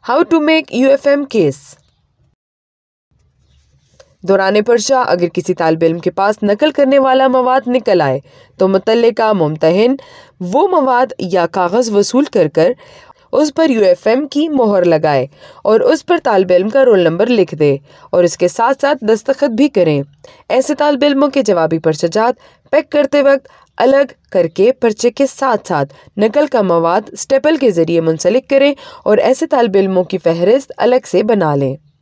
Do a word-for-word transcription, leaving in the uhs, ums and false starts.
How to make U F M case. दौरान पर्चा अगर किसी तालिब इल्म के पास नकल करने वाला मवाद निकल आए तो मुतल्लिका मुम्तहिन वो मवाद या कागज़ वसूल कर कर उस पर यू एफ एम की मोहर लगाए और उस पर तालिब इल्म का रोल नंबर लिख दे और इसके साथ साथ दस्तखत भी करें। ऐसे तालिब इल्मों के जवाबी पर्चाजात पैक करते वक्त अलग करके पर्चे के साथ साथ नकल का मवाद स्टेपल के ज़रिए मुंसलिक करें और ऐसे तालिब इल्मों की फहरिस्त अलग से बना लें।